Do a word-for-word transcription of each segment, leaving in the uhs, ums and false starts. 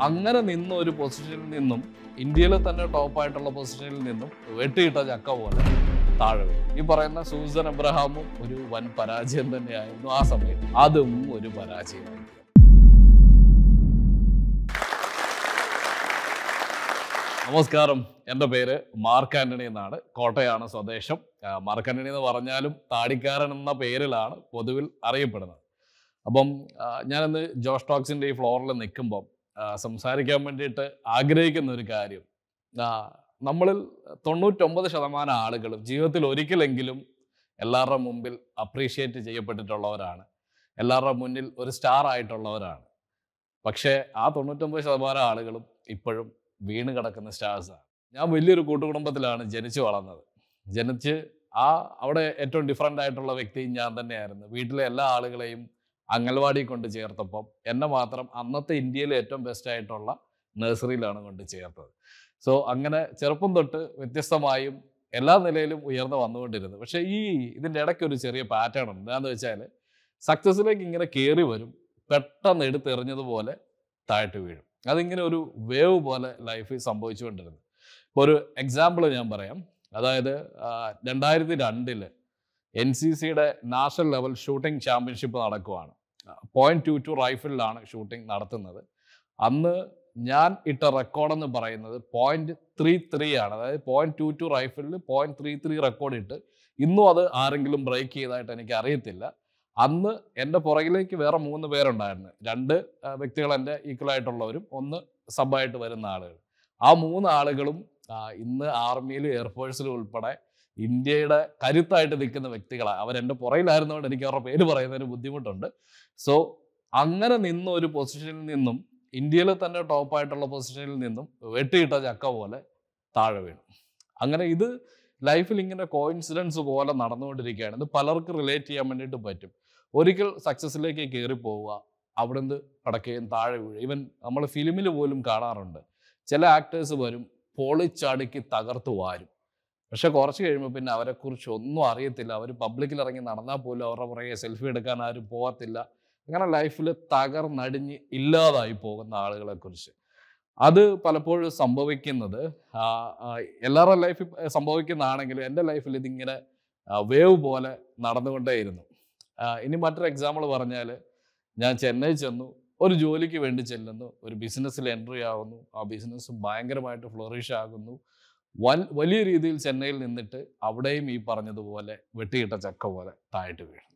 അങ്ങനെ നിന്ന ഒരു പൊസിഷനിൽ നിന്നും ഇന്ത്യയിലെ തന്നെ ടോപ്പായിട്ടുള്ള പൊസിഷനിൽ നിന്നും വെട്ടിയിട്ട ചക്ക പോലെ താഴെ വീഴും. ഈ പറയുന്ന സൂസൻ എബ്രഹാമും ഒരു വൻ പരാജയം തന്നെയായിരുന്നു ആ സമയത്ത്. അതും ഒരു പരാജയമായിരുന്നു. നമസ്കാരം, എൻ്റെ പേര് മാർക്ക് ആന്റണി എന്നാണ്. കോട്ടയാണ് സ്വദേശം. മാർക്ക് ആന്റണി എന്ന് പറഞ്ഞാലും താടിക്കാരൻ എന്ന പേരിലാണ് പൊതുവിൽ അറിയപ്പെടുന്നത്. അപ്പം ഞാനിന്ന് ജോഷ് ടോക്സിൻ്റെ ഈ ഫ്ലോറിൽ നിൽക്കുമ്പം സംസാരിക്കാൻ വേണ്ടിയിട്ട് ആഗ്രഹിക്കുന്ന ഒരു കാര്യം, നമ്മളിൽ തൊണ്ണൂറ്റൊമ്പത് ശതമാനം ആളുകളും ജീവിതത്തിൽ ഒരിക്കലെങ്കിലും എല്ലാവരുടെ മുമ്പിൽ അപ്രീഷിയേറ്റ് ചെയ്യപ്പെട്ടിട്ടുള്ളവരാണ്, എല്ലാവരുടെ മുന്നിൽ ഒരു സ്റ്റാർ ആയിട്ടുള്ളവരാണ്. പക്ഷേ ആ തൊണ്ണൂറ്റൊമ്പത് ശതമാനം ആളുകളും ഇപ്പോഴും വീണ് കിടക്കുന്ന സ്റ്റാർസാണ്. ഞാൻ വലിയൊരു കൂട്ടുകുടുംബത്തിലാണ് ജനിച്ചു വളർന്നത്. ജനിച്ച് ആ അവിടെ ഏറ്റവും ഡിഫറൻ്റ് ആയിട്ടുള്ള വ്യക്തിയും ഞാൻ തന്നെയായിരുന്നു. വീട്ടിലെ എല്ലാ ആളുകളെയും അംഗൻവാടി കൊണ്ട് ചേർത്തപ്പം എന്നെ മാത്രം അന്നത്തെ ഇന്ത്യയിലെ ഏറ്റവും ബെസ്റ്റ് ആയിട്ടുള്ള നഴ്സറിയിലാണ് കൊണ്ട് ചേർത്തത്. സോ അങ്ങനെ ചെറുപ്പം തൊട്ട് വ്യത്യസ്തമായും എല്ലാ നിലയിലും ഉയർന്നു വന്നുകൊണ്ടിരുന്നു. പക്ഷേ ഈ ഇതിൻ്റെ ഇടയ്ക്ക് ഒരു ചെറിയ പാറ്റേൺ ഉണ്ട്. എന്താണെന്ന് വെച്ചാൽ സക്സസ്സിലേക്ക് ഇങ്ങനെ കയറി വരും, പെട്ടെന്ന് എടുത്തെറിഞ്ഞതുപോലെ താഴ്ത്തി വീഴും. അതിങ്ങനെ ഒരു വേവ് പോലെ ലൈഫിൽ സംഭവിച്ചുകൊണ്ടിരുന്നു. ഇപ്പോൾ ഒരു എക്സാമ്പിൾ ഞാൻ പറയാം. അതായത് രണ്ടായിരത്തി രണ്ടില് എൻ സി സിയുടെ നാഷണൽ ലെവൽ ഷൂട്ടിംഗ് ചാമ്പ്യൻഷിപ്പ് നടക്കുവാണ്. പോയിന്റ് ടു ടു റൈഫിളിലാണ് ഷൂട്ടിംഗ് നടത്തുന്നത്. അന്ന് ഞാൻ ഇട്ട റെക്കോർഡെന്ന് പറയുന്നത് പോയിന്റ് ത്രീ ത്രീ ആണ്. അതായത് പോയിന്റ് ടു ടു റൈഫിളിൽ പോയിന്റ് ത്രീ ത്രീ റെക്കോർഡ് ഇട്ട് ഇന്നും അത് ആരെങ്കിലും ബ്രേക്ക് ചെയ്തതായിട്ട് എനിക്ക് അറിയത്തില്ല. അന്ന് എൻ്റെ പുറകിലേക്ക് വേറെ മൂന്ന് പേരുണ്ടായിരുന്നു. രണ്ട് വ്യക്തികൾ എൻ്റെ ഈക്വൽ ആയിട്ടുള്ളവരും ഒന്ന് സബായിട്ട് വരുന്ന ആളുകൾ. ആ മൂന്ന് ആളുകളും ഇന്ന് ആർമിയിലും എയർഫോഴ്സിലും ഉൾപ്പെടെ ഇന്ത്യയുടെ കരുത്തായിട്ട് നിൽക്കുന്ന വ്യക്തികളാണ്. അവരെൻ്റെ പുറകിലായിരുന്നതുകൊണ്ട് എനിക്ക് അവരുടെ പേര് പറയുന്നതിന് ബുദ്ധിമുട്ടുണ്ട്. സോ അങ്ങനെ നിന്ന ഒരു പൊസിഷനിൽ നിന്നും ഇന്ത്യയിലെ തന്നെ ടോപ്പായിട്ടുള്ള പൊസിഷനിൽ നിന്നും വെട്ടിയിട്ട ചക്ക പോലെ താഴെ വീണു. അങ്ങനെ ഇത് ലൈഫിൽ ഇങ്ങനെ കോയിൻസിഡൻസ് പോലെ നടന്നുകൊണ്ടിരിക്കുകയാണ്. ഇത് പലർക്കും റിലേറ്റ് ചെയ്യാൻ വേണ്ടിയിട്ട് പറ്റും. ഒരിക്കൽ സക്സസ്സിലേക്ക് കയറി പോവുക, അവിടെ നിന്ന് പടക്കുകയും താഴെ വീഴുക. ഈവൻ നമ്മൾ ഫിലിമിൽ പോലും കാണാറുണ്ട്. ചില ആക്ടേഴ്സ് വരും, പൊളിച്ചടുക്കി തകർത്ത് വാരും. പക്ഷെ കുറച്ച് കഴിയുമ്പോൾ പിന്നെ അവരെക്കുറിച്ച് ഒന്നും അറിയത്തില്ല. അവർ പബ്ലിക്കിൽ ഇറങ്ങി നടന്നാൽ പോലും അവരുടെ പുറകെ സെൽഫി എടുക്കാൻ ആരും പോകത്തില്ല. അങ്ങനെ ലൈഫിൽ തകർന്നടിഞ്ഞ് ഇല്ലാതായി പോകുന്ന ആളുകളെക്കുറിച്ച്. അത് പലപ്പോഴും സംഭവിക്കുന്നത് എല്ലാവരുടെ ലൈഫിൽ സംഭവിക്കുന്നതാണെങ്കിലും എൻ്റെ ലൈഫിൽ ഇതിങ്ങനെ വേവ് പോലെ നടന്നുകൊണ്ടേയിരുന്നു. ഇനി മറ്റൊരു എക്സാമ്പിൾ പറഞ്ഞാൽ, ഞാൻ ചെന്നൈ ചെന്നു, ഒരു ജോലിക്ക് വേണ്ടി ചെല്ലുന്നു, ഒരു ബിസിനസ്സിൽ എൻട്രി ആകുന്നു. ആ ബിസിനസ് ഭയങ്കരമായിട്ട് ഫ്ലോറിഷ് ആകുന്നു. വൽ വലിയ രീതിയിൽ ചെന്നൈയിൽ നിന്നിട്ട് അവിടെയും ഈ പറഞ്ഞതുപോലെ വെട്ടിയിട്ട ചക്ക പോലെ താഴ്ത്തി വീഴുന്നു.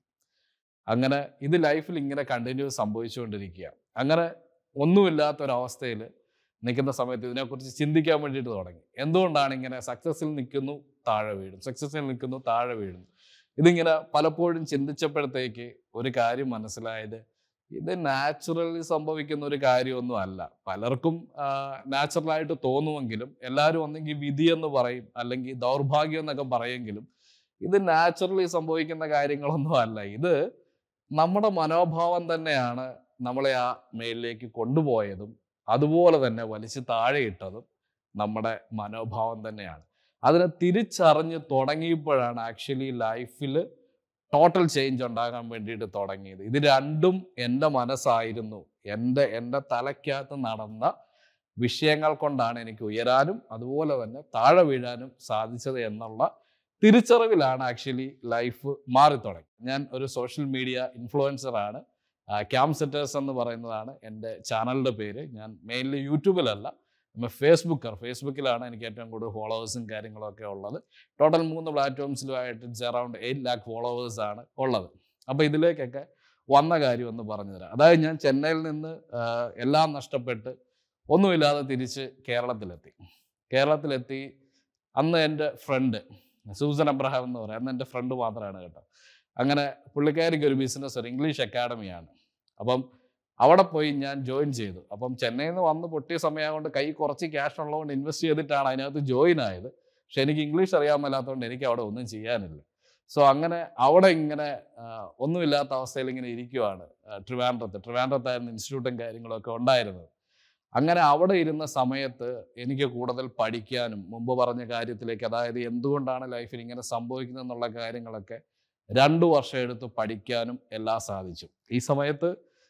അങ്ങനെ ഇത് ലൈഫിൽ ഇങ്ങനെ കണ്ടിന്യൂസ് സംഭവിച്ചുകൊണ്ടിരിക്കുക. അങ്ങനെ ഒന്നുമില്ലാത്തൊരവസ്ഥയിൽ നിൽക്കുന്ന സമയത്ത് ഇതിനെക്കുറിച്ച് ചിന്തിക്കാൻ വേണ്ടിയിട്ട് തുടങ്ങി. എന്തുകൊണ്ടാണ് ഇങ്ങനെ സക്സസ്സിൽ നിൽക്കുന്നു താഴെ വീഴും, സക്സസ്സിൽ നിൽക്കുന്നു താഴെ വീഴുന്നു? ഇതിങ്ങനെ പലപ്പോഴും ചിന്തിച്ചപ്പോഴത്തേക്ക് ഒരു കാര്യം മനസ്സിലായത്, ഇത് നാച്ചുറലി സംഭവിക്കുന്ന ഒരു കാര്യമൊന്നും അല്ല. പലർക്കും നാച്ചുറലായിട്ട് തോന്നുമെങ്കിലും എല്ലാവരും ഒന്നെങ്കിൽ വിധി എന്ന് പറയും, അല്ലെങ്കിൽ ദൗർഭാഗ്യം എന്നൊക്കെ പറയുമെങ്കിലും ഇത് നാച്ചുറലി സംഭവിക്കുന്ന കാര്യങ്ങളൊന്നും അല്ല. ഇത് നമ്മുടെ മനോഭാവം തന്നെയാണ് നമ്മളെ ആ മേലിലേക്ക് കൊണ്ടുപോയതും അതുപോലെ തന്നെ വലിച്ച് താഴെയിട്ടതും നമ്മുടെ മനോഭാവം തന്നെയാണ്. അതിനെ തിരിച്ചറിഞ്ഞ് തുടങ്ങിയപ്പോഴാണ് ആക്ച്വലി ലൈഫിൽ ടോട്ടൽ ചേഞ്ച് ഉണ്ടാകാൻ വേണ്ടിയിട്ട് തുടങ്ങിയത്. ഇത് രണ്ടും എൻ്റെ മനസ്സായിരുന്നു. എൻ്റെ എൻ്റെ തലയ്ക്കകത്ത് നടന്ന വിഷയങ്ങൾ കൊണ്ടാണ് എനിക്ക് ഉയരാനും അതുപോലെ തന്നെ താഴെ വീഴാനും സാധിച്ചത് എന്നുള്ള തിരിച്ചറിവിലാണ് ആക്ച്വലി ലൈഫ് മാറിത്തുടങ്ങി. ഞാൻ ഒരു സോഷ്യൽ മീഡിയ ഇൻഫ്ലുവൻസറാണ്. ക്യാമ്പ് സെറ്റേഴ്സ് എന്ന് പറയുന്നതാണ് എൻ്റെ ചാനലിൻ്റെ പേര്. ഞാൻ മെയിൻലി യൂട്യൂബിലല്ല, ഫേസ്ബുക്കർ ഫേസ്ബുക്കിലാണ് എനിക്ക് ഏറ്റവും കൂടുതൽ ഫോളോവേഴ്സും കാര്യങ്ങളൊക്കെ ഉള്ളത്. ടോട്ടൽ മൂന്ന് പ്ലാറ്റ്ഫോംസിലുമായിട്ട് ഇറ്റ്സ് അറൗണ്ട് എയ്റ്റ് ലാക്ക് ഫോളോവേഴ്സാണ് ഉള്ളത്. അപ്പോൾ ഇതിലേക്കൊക്കെ വന്ന കാര്യം ഒന്ന് പറഞ്ഞുതരാം. അതായത് ഞാൻ ചെന്നൈയിൽ നിന്ന് എല്ലാം നഷ്ടപ്പെട്ട് ഒന്നുമില്ലാതെ തിരിച്ച് കേരളത്തിലെത്തി. കേരളത്തിലെത്തി അന്ന് എൻ്റെ ഫ്രണ്ട് സൂസൻ എബ്രഹാം എന്ന് പറയാം, അന്ന് എൻ്റെ ഫ്രണ്ട് മാത്രമാണ് കേട്ടോ. അങ്ങനെ പുള്ളിക്കാരിക്ക് ഒരു ബിസിനസ്, ഒരു ഇംഗ്ലീഷ് അക്കാഡമിയാണ്. അപ്പം അവിടെ പോയി ഞാൻ ജോയിൻ ചെയ്തു. അപ്പം ചെന്നൈയിൽ നിന്ന് വന്ന് പൊട്ടിയ സമയം കൊണ്ട് കൈ കുറച്ച് ക്യാഷ് ഉള്ളതുകൊണ്ട് ഇൻവെസ്റ്റ് ചെയ്തിട്ടാണ് അതിനകത്ത് ജോയിൻ ആയത്. പക്ഷെ എനിക്ക് ഇംഗ്ലീഷ് അറിയാൻ മേലാത്തതുകൊണ്ട് എനിക്ക് അവിടെ ഒന്നും ചെയ്യാനില്ല. സോ അങ്ങനെ അവിടെ ഇങ്ങനെ ഒന്നുമില്ലാത്ത അവസ്ഥയിൽ ഇങ്ങനെ ഇരിക്കുവാണ്. ട്രിവാൻഡ്രത്ത് ട്രിവാൻഡ്രത്തായിരുന്നു ഇൻസ്റ്റിറ്റ്യൂട്ടും കാര്യങ്ങളൊക്കെ ഉണ്ടായിരുന്നത്. അങ്ങനെ അവിടെ ഇരുന്ന സമയത്ത് എനിക്ക് കൂടുതൽ പഠിക്കാനും മുമ്പ് പറഞ്ഞ കാര്യത്തിലേക്ക്, അതായത് എന്തുകൊണ്ടാണ് ലൈഫിൽ ഇങ്ങനെ സംഭവിക്കുന്നത് എന്നുള്ള കാര്യങ്ങളൊക്കെ രണ്ടു വർഷം എടുത്ത് പഠിക്കാനും എല്ലാം സാധിച്ചു. ഈ സമയത്ത്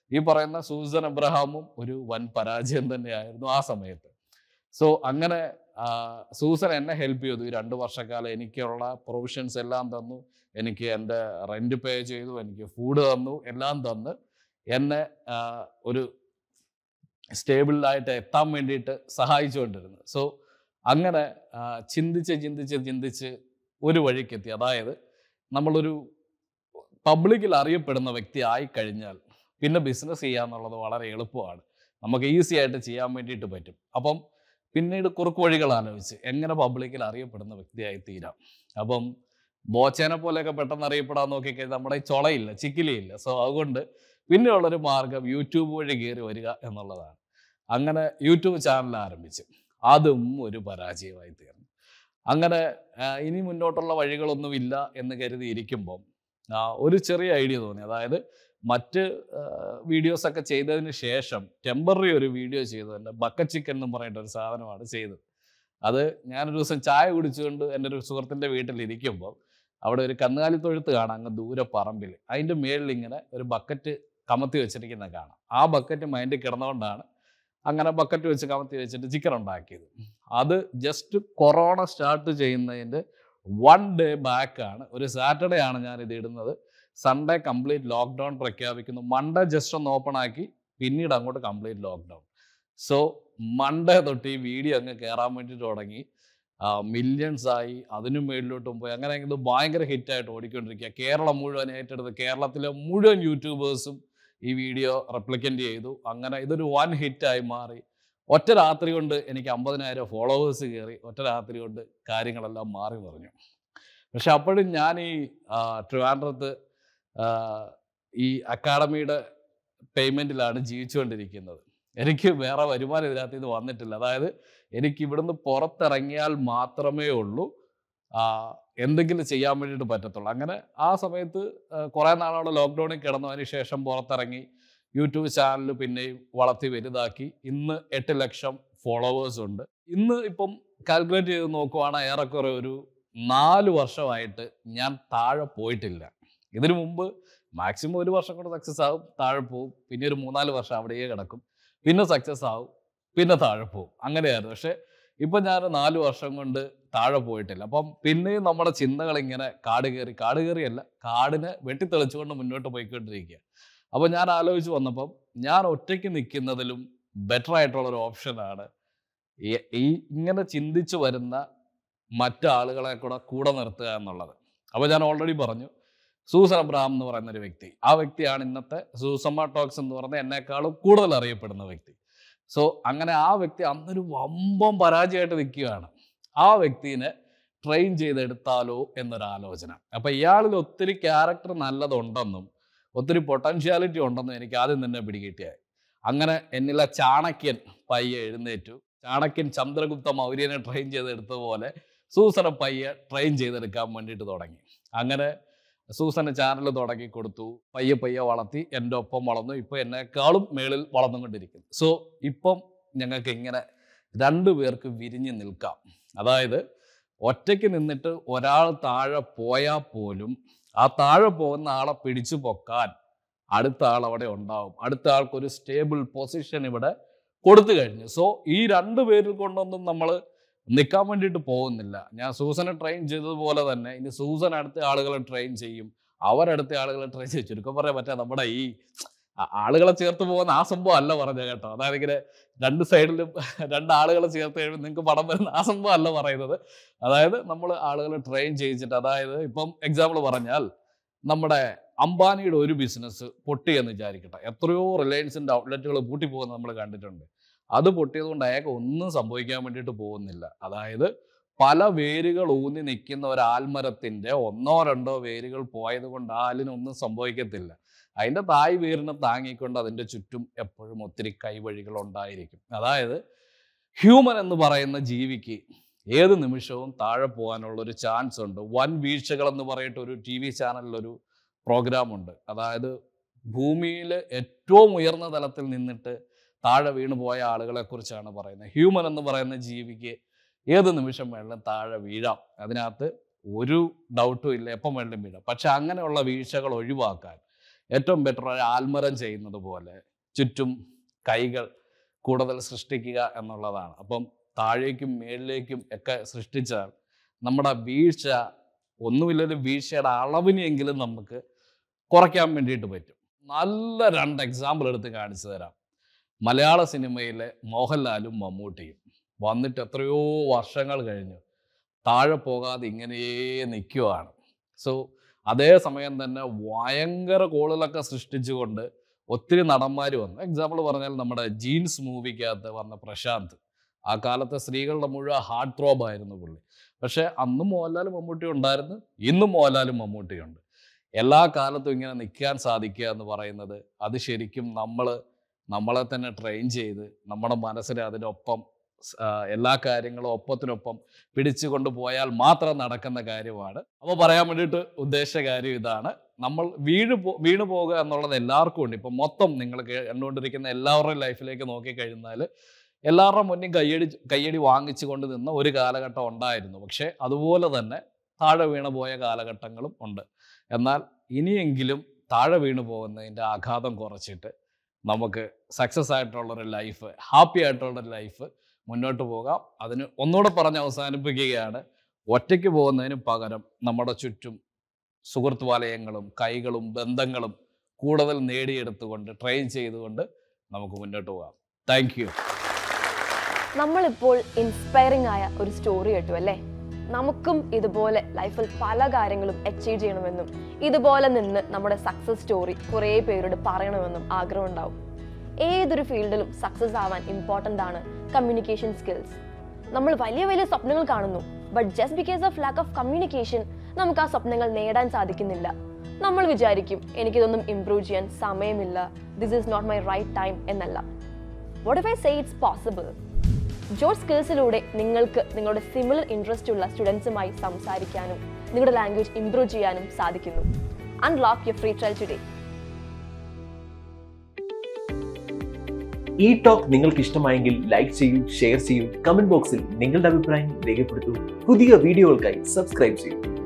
ഈ പറയുന്ന സൂസൻ അബ്രഹാമും ഒരു വൻ പരാജയം തന്നെയായിരുന്നു ആ സമയത്ത്. സോ അങ്ങനെ സൂസൻ എന്നെ ഹെൽപ്പ് ചെയ്തു. ഈ രണ്ട് വർഷക്കാലം എനിക്കുള്ള പ്രൊവിഷൻസ് എല്ലാം തന്നു, എനിക്ക് എൻ്റെ റെൻറ്റ് പേ ചെയ്തു, എനിക്ക് ഫുഡ് തന്നു, എല്ലാം തന്ന് എന്നെ ഒരു സ്റ്റേബിളായിട്ട് എത്താൻ വേണ്ടിയിട്ട് സഹായിച്ചുകൊണ്ടിരുന്നു. സോ അങ്ങനെ ചിന്തിച്ച് ചിന്തിച്ച് ചിന്തിച്ച് ഒരു വഴിക്കെത്തി. അതായത് നമ്മളൊരു പബ്ലിക്കിൽ അറിയപ്പെടുന്ന വ്യക്തി ആയിക്കഴിഞ്ഞാൽ പിന്നെ ബിസിനസ് ചെയ്യാന്നുള്ളത് വളരെ എളുപ്പമാണ്, നമുക്ക് ഈസി ആയിട്ട് ചെയ്യാൻ വേണ്ടിയിട്ട് പറ്റും. അപ്പം പിന്നീട് കുറുക്ക് വഴികൾ ആലോചിച്ച് എങ്ങനെ പബ്ലിക്കിൽ അറിയപ്പെടുന്ന വ്യക്തിയായി തീരാം. അപ്പം ബോച്ചേനെ പോലെയൊക്കെ പെട്ടെന്ന് അറിയപ്പെടാൻ നോക്കിക്കഴിഞ്ഞാൽ നമ്മുടെ ഈ ചൊളയില്ല, ചിക്കിലിയില്ല. സോ അതുകൊണ്ട് പിന്നെയുള്ളൊരു മാർഗം യൂട്യൂബ് വഴി കയറി വരിക എന്നുള്ളതാണ്. അങ്ങനെ യൂട്യൂബ് ചാനൽ ആരംഭിച്ചു. അതും ഒരു പരാജയമായി തീർന്നു. അങ്ങനെ ഇനി മുന്നോട്ടുള്ള വഴികളൊന്നുമില്ല എന്ന് കരുതി ഇരിക്കുമ്പം ഒരു ചെറിയ ഐഡിയ തോന്നി. അതായത് മറ്റ് വീഡിയോസൊക്കെ ചെയ്തതിന് ശേഷം ടെമ്പററി ഒരു വീഡിയോ ചെയ്തു. എൻ്റെ ബക്കറ്റ് ചിക്കൻ എന്ന് പറഞ്ഞിട്ടൊരു സാധനമാണ് ചെയ്തത്. അത് ഞാനൊരു ദിവസം ചായ കുടിച്ചുകൊണ്ട് എൻ്റെ ഒരു സുഹൃത്തിൻ്റെ വീട്ടിലിരിക്കുമ്പോൾ അവിടെ ഒരു കന്നുകാലി തൊഴുത്ത് കാണാം, അങ്ങ് ദൂരെ പറമ്പിൽ. അതിൻ്റെ മേളിൽ ഇങ്ങനെ ഒരു ബക്കറ്റ് കമത്തി വെച്ചിരിക്കുന്ന കാണാം. ആ ബക്കറ്റ് മൈൻഡിൽ കിടന്നുകൊണ്ടാണ് അങ്ങനെ ബക്കറ്റ് വെച്ച് കമത്തി വെച്ചിട്ട് ചിക്കൻ ഉണ്ടാക്കിയത്. അത് ജസ്റ്റ് കൊറോണ സ്റ്റാർട്ട് ചെയ്യുന്നതിൻ്റെ വൺ ഡേ ബാക്കാണ്, ഒരു സാറ്റർഡേ ആണ് ഞാനിത് ഇടുന്നത്. സൺഡേ കംപ്ലീറ്റ് ലോക്ക്ഡൗൺ പ്രഖ്യാപിക്കുന്നു. മൺഡേ ജസ്റ്റ് ഒന്ന് ഓപ്പൺ ആക്കി, പിന്നീട് അങ്ങോട്ട് കംപ്ലീറ്റ് ലോക്ക്ഡൗൺ. സോ മൺഡേ തൊട്ട് ഈ വീഡിയോ അങ്ങ് കയറാൻ വേണ്ടിയിട്ട് തുടങ്ങി. മില്യൺസ് ആയി, അതിനും മേളിലോട്ടും പോയി. അങ്ങനെ ഇത് ഭയങ്കര ഹിറ്റായിട്ട് ഓടിക്കൊണ്ടിരിക്കുക. കേരളം മുഴുവൻ ഏറ്റെടുത്ത്, കേരളത്തിലെ മുഴുവൻ യൂട്യൂബേഴ്സും ഈ വീഡിയോ റെപ്ലിക്കൻ്റ് ചെയ്തു. അങ്ങനെ ഇതൊരു വൺ ഹിറ്റായി മാറി. ഒറ്റ രാത്രി കൊണ്ട് എനിക്ക് അമ്പതിനായിരം ഫോളോവേഴ്സ് കയറി. ഒറ്റ രാത്രി കൊണ്ട് കാര്യങ്ങളെല്ലാം മാറി പറഞ്ഞു. പക്ഷെ അപ്പോഴും ഞാൻ ഈ ട്രിവാൻഡ്രത്ത് ഈ അക്കാഡമിയുടെ പേയ്മെൻറ്റിലാണ് ജീവിച്ചുകൊണ്ടിരിക്കുന്നത്. എനിക്ക് വേറെ വരുമാനം ഇതിനകത്ത് ഇത് വന്നിട്ടില്ല. അതായത് എനിക്ക് ഇവിടുന്ന് പുറത്തിറങ്ങിയാൽ മാത്രമേ ഉള്ളൂ എന്തെങ്കിലും ചെയ്യാൻ വേണ്ടിയിട്ട് പറ്റത്തുള്ളൂ. അങ്ങനെ ആ സമയത്ത് കുറേ നാളോടെ ലോക്ക്ഡൗണിൽ കിടന്നതിന് ശേഷം പുറത്തിറങ്ങി യൂട്യൂബ് ചാനൽ പിന്നെയും വളർത്തി വലുതാക്കി. ഇന്ന് എട്ട് ലക്ഷം ഫോളോവേഴ്സ് ഉണ്ട്. ഇന്ന് ഇപ്പം കാൽക്കുലേറ്റ് ചെയ്ത് നോക്കുവാണെങ്കിൽ ഏറെക്കുറെ ഒരു നാല് വർഷമായിട്ട് ഞാൻ താഴെ പോയിട്ടില്ല. ഇതിനു മുമ്പ് മാക്സിമം ഒരു വർഷം കൊണ്ട് സക്സസ് ആവും, താഴെ പോവും, പിന്നെ ഒരു മൂന്നാല് വർഷം അവിടെയേ കിടക്കും, പിന്നെ സക്സസ് ആവും, പിന്നെ താഴെ പോവും, അങ്ങനെയായിരുന്നു. പക്ഷെ ഇപ്പം ഞാൻ നാല് വർഷം കൊണ്ട് താഴെ പോയിട്ടില്ല. അപ്പം പിന്നെയും നമ്മുടെ ചിന്തകളിങ്ങനെ കാട് കയറി കാട് കയറിയല്ല കാടിനെ വെട്ടിത്തെളിച്ചുകൊണ്ട് മുന്നോട്ട് പോയിക്കൊണ്ടിരിക്കുക. അപ്പോൾ ഞാൻ ആലോചിച്ച് വന്നപ്പം ഞാൻ ഒറ്റയ്ക്ക് നിൽക്കുന്നതിലും ബെറ്റർ ആയിട്ടുള്ളൊരു ഓപ്ഷനാണ് ഈ ഇങ്ങനെ ചിന്തിച്ച് വരുന്ന മറ്റാളുകളെ കൂടെ കൂടെ നിർത്തുക എന്നുള്ളത്. അപ്പോൾ ഞാൻ ഓൾറെഡി പറഞ്ഞു, സൂസൻ അബ്രഹാം എന്ന് പറയുന്ന ഒരു വ്യക്തി, ആ വ്യക്തിയാണ് ഇന്നത്തെ സുസമ്മ ടോക്സ് എന്ന് പറഞ്ഞ എന്നെക്കാളും കൂടുതൽ അറിയപ്പെടുന്ന വ്യക്തി. സോ അങ്ങനെ ആ വ്യക്തി അന്നൊരു വമ്പം പരാജയമായിട്ട് നിൽക്കുകയാണ്. ആ വ്യക്തിനെ ട്രെയിൻ ചെയ്തെടുത്താലോ എന്നൊരാലോചന. അപ്പം ഇയാളിൽ ഒത്തിരി ക്യാരക്ടർ നല്ലതുണ്ടെന്നും ഒത്തിരി പൊട്ടൻഷ്യാലിറ്റി ഉണ്ടെന്നും എനിക്ക് ആദ്യം തന്നെ പിടികിട്ടിയായി. അങ്ങനെ എന്നിലെ ചാണക്യൻ പയ്യെ എഴുന്നേറ്റു. ചാണക്യൻ ചന്ദ്രഗുപ്ത മൗര്യനെ ട്രെയിൻ ചെയ്തെടുത്തതുപോലെ സൂസനെ പയ്യെ ട്രെയിൻ ചെയ്തെടുക്കാൻ വേണ്ടിയിട്ട് തുടങ്ങി. അങ്ങനെ സൂസന് ചാനൽ തുടങ്ങി കൊടുത്തു, പയ്യെ പയ്യെ വളർത്തി, എൻ്റെ ഒപ്പം വളർന്നു. ഇപ്പോൾ എന്നെക്കാളും മേളിൽ വളർന്നുകൊണ്ടിരിക്കുന്നു. സോ ഇപ്പം ഞങ്ങൾക്ക് ഇങ്ങനെ രണ്ടു പേർക്ക് വിരിഞ്ഞ് നിൽക്കാം. അതായത് ഒറ്റയ്ക്ക് നിന്നിട്ട് ഒരാൾ താഴെ പോയാൽ പോലും ആ താഴെ പോകുന്ന ആളെ പിടിച്ചു പൊക്കാൻ അടുത്ത ആൾ അവിടെ ഉണ്ടാവും. അടുത്ത ആൾക്കൊരു സ്റ്റേബിൾ പൊസിഷൻ ഇവിടെ കൊടുത്തു കഴിഞ്ഞു. സോ ഈ രണ്ടു പേരിൽ കൊണ്ടൊന്നും നമ്മൾ നിൽക്കാൻ വേണ്ടിയിട്ട് പോകുന്നില്ല. ഞാൻ സൂസനെ ട്രെയിൻ ചെയ്തതുപോലെ തന്നെ ഇനി സൂസൻ അടുത്ത ആളുകളെ ട്രെയിൻ ചെയ്യും, അവരടുത്ത ആളുകളെ ട്രെയിൻ ചെയ്യും. ചുരുക്കം പറയാൻ പറ്റാ നമ്മുടെ ഈ ആളുകളെ ചേർത്ത് പോകുന്ന ആ സംഭവം അല്ല പറഞ്ഞ കേട്ടോ. അതായത് ഇങ്ങനെ രണ്ട് സൈഡിലും രണ്ടാളുകളെ ചേർത്ത് കഴിയുമ്പോൾ നിങ്ങൾക്ക് പടം വരുന്ന ആ സംഭവം അല്ല പറയുന്നത്. അതായത് നമ്മൾ ആളുകളെ ട്രെയിൻ ചെയ്യിച്ചിട്ട്, അതായത് ഇപ്പം എക്സാമ്പിൾ പറഞ്ഞാൽ നമ്മുടെ അംബാനിയുടെ ഒരു ബിസിനസ് പൊട്ടി എന്ന് വിചാരിക്കട്ടെ. എത്രയോ റിലയൻസിൻ്റെ ഔട്ട്ലെറ്റുകൾ പൂട്ടിപ്പോകുന്നത് നമ്മൾ കണ്ടിട്ടുണ്ട്. അത് പൊട്ടിയത് കൊണ്ട് അയാൾക്ക് ഒന്നും സംഭവിക്കാൻ വേണ്ടിയിട്ട് പോകുന്നില്ല. അതായത് പല വേരുകൾ ഊന്നി നിൽക്കുന്ന ഒരു ആൽമരത്തിൻ്റെ ഒന്നോ രണ്ടോ വേരുകൾ പോയത് കൊണ്ട് ആ ആലിനൊന്നും സംഭവിക്കത്തില്ല. അതിൻ്റെ തായ് വേരിനെ താങ്ങിക്കൊണ്ട് അതിൻ്റെ ചുറ്റും എപ്പോഴും ഒത്തിരി കൈവഴികൾ ഉണ്ടായിരിക്കും. അതായത് ഹ്യൂമൻ എന്ന് പറയുന്ന ജീവിക്ക് ഏത് നിമിഷവും താഴെ പോകാനുള്ളൊരു ചാൻസ് ഉണ്ട്. വൻ വീഴ്ചകൾ എന്ന് പറഞ്ഞിട്ട് ഒരു ടി വി ചാനലിലൊരു പ്രോഗ്രാമുണ്ട്. അതായത് ഭൂമിയിൽ ഏറ്റവും ഉയർന്ന തലത്തിൽ നിന്നിട്ട് താഴെ വീണ് പോയ ആളുകളെ കുറിച്ചാണ് പറയുന്നത്. ഹ്യൂമൻ എന്ന് പറയുന്ന ജീവിക്ക് ഏത് നിമിഷം വേണമെങ്കിലും താഴെ വീഴാം, അതിനകത്ത് ഒരു ഡൗട്ടും ഇല്ല, എപ്പം വേണമെങ്കിലും വീഴാം. പക്ഷെ അങ്ങനെയുള്ള വീഴ്ചകൾ ഒഴിവാക്കാൻ ഏറ്റവും ബെറ്റർ ഒരു ആൽമരം ചെയ്യുന്നത് പോലെ ചുറ്റും കൈകൾ കൂടുതൽ സൃഷ്ടിക്കുക എന്നുള്ളതാണ്. അപ്പം താഴേക്കും മേളിലേക്കും ഒക്കെ സൃഷ്ടിച്ചാൽ നമ്മുടെ വീഴ്ച ഒന്നുമില്ലെങ്കിലും വീഴ്ചയുടെ അളവിനെങ്കിലും നമുക്ക് കുറയ്ക്കാൻ വേണ്ടിയിട്ട് പറ്റും. നല്ല രണ്ട് എക്സാമ്പിൾ എടുത്ത് കാണിച്ചു തരാം. മലയാള സിനിമയിലെ മോഹൻലാലും മമ്മൂട്ടിയും വന്നിട്ട് എത്രയോ വർഷങ്ങൾ കഴിഞ്ഞു താഴെ പോകാതെ ഇങ്ങനെയേ നിൽക്കുവാണ്. സോ അതേ സമയം തന്നെ ഭയങ്കര കോളുകളൊക്കെ സൃഷ്ടിച്ചുകൊണ്ട് ഒത്തിരി നടന്മാർ വന്നു. എക്സാമ്പിൾ പറഞ്ഞാൽ നമ്മുടെ ജീൻസ് മൂവിക്കകത്ത് വന്ന പ്രശാന്ത്, ആ കാലത്തെ സ്ത്രീകളുടെ മുഴുവൻ ഹാർട്ട് ത്രോബ് ആയിരുന്നു പുള്ളി. പക്ഷെ അന്നും മോഹൻലാലും മമ്മൂട്ടി ഉണ്ടായിരുന്നു, ഇന്നും മോഹൻലാലും മമ്മൂട്ടിയുണ്ട്. എല്ലാ കാലത്തും ഇങ്ങനെ നിൽക്കാൻ സാധിക്കുക എന്ന് പറയുന്നത് അത് ശരിക്കും നമ്മൾ നമ്മളെ തന്നെ ട്രെയിൻ ചെയ്ത് നമ്മുടെ മനസ്സിനെ അതിനൊപ്പം എല്ലാ കാര്യങ്ങളും ഒപ്പത്തിനൊപ്പം പിടിച്ചുകൊണ്ട് പോയാൽ മാത്രം നടക്കുന്ന കാര്യമാണ്. അപ്പോൾ പറയാൻ വേണ്ടിയിട്ട് ഉദ്ദേശിച്ച കാര്യം ഇതാണ്, നമ്മൾ വീണ് പോ വീണു പോകുക എന്നുള്ളത് എല്ലാവർക്കും ഉണ്ട്. ഇപ്പം മൊത്തം നിങ്ങൾ കണ്ടുകൊണ്ടിരിക്കുന്ന എല്ലാവരുടെയും ലൈഫിലേക്ക് നോക്കിക്കഴിഞ്ഞാൽ എല്ലാവരുടെ മുന്നിൽ കയ്യടി കയ്യടി വാങ്ങിച്ചു കൊണ്ട് നിന്ന ഒരു കാലഘട്ടം ഉണ്ടായിരുന്നു. പക്ഷേ അതുപോലെ തന്നെ താഴെ വീണു പോയ കാലഘട്ടങ്ങളും ഉണ്ട്. എന്നാൽ ഇനിയെങ്കിലും താഴെ വീണു പോകുന്നതിൻ്റെ ആഘാതം കുറച്ചിട്ട് നമുക്ക് സക്സസ് ആയിട്ടുള്ളൊരു ലൈഫ്, ഹാപ്പി ആയിട്ടുള്ളൊരു ലൈഫ് മുന്നോട്ട് പോകാം. അതിന് ഒന്നുകൂടെ പറഞ്ഞ് അവസാനിപ്പിക്കുകയാണ്, ഒറ്റയ്ക്ക് പോകുന്നതിന് പകരം നമ്മുടെ ചുറ്റും സുഹൃത്ത് വലയങ്ങളും കൈകളും ബന്ധങ്ങളും കൂടുതൽ നേടിയെടുത്തുകൊണ്ട് ട്രെയിൻ ചെയ്തുകൊണ്ട് നമുക്ക് മുന്നോട്ട് പോകാം. Thank you. നമ്മളിപ്പോൾ ഇൻസ്പയറിംഗ് ആയ ഒരു സ്റ്റോറി കേട്ടു അല്ലേ? നമുക്കും ഇതുപോലെ ലൈഫിൽ പല കാര്യങ്ങളും അച്ചീവ് ചെയ്യണമെന്നും ഇതുപോലെ നിന്ന് നമ്മുടെ സക്സസ് സ്റ്റോറി കുറേ പേരോട് പറയണമെന്നും ആഗ്രഹം ഉണ്ടാവും. ഏതൊരു ഫീൽഡിലും സക്സസ് ആവാൻ ഇമ്പോർട്ടൻ്റ് ആണ് കമ്മ്യൂണിക്കേഷൻ സ്കിൽസ്. നമ്മൾ വലിയ വലിയ സ്വപ്നങ്ങൾ കാണുന്നു, but just because of lack of communication നമുക്ക് ആ സ്വപ്നങ്ങൾ നേടാൻ സാധിക്കുന്നില്ല. നമ്മൾ വിചാരിക്കും എനിക്കിതൊന്നും ഇംപ്രൂവ് ചെയ്യാൻ സമയമില്ല, this is not my right time എന്നല്ല. What if I say it's possible? George സ്കിൽസിലൂടെ നിങ്ങൾക്ക് നിങ്ങളുടെ സിമിലർ ഇൻട്രസ്റ്റ് ഉള്ള സ്റ്റുഡൻസുമായി സംസാരിക്കാനും നിങ്ങളുടെ ലാംഗ്വേജ് ഇംപ്രൂവ് ചെയ്യാനും സാധിക്കുന്നു. Unlock your free trial today. ഈ ടോക്ക് നിങ്ങൾക്ക് ഇഷ്ടമായെങ്കിൽ ലൈക്ക് ചെയ്യൂ, ഷെയർ ചെയ്യൂ, കമന്റ് ബോക്സിൽ നിങ്ങളുടെ അഭിപ്രായം രേഖപ്പെടുത്തൂ. പുതിയ വീഡിയോകൾക്കായി സബ്സ്ക്രൈബ് ചെയ്യൂ.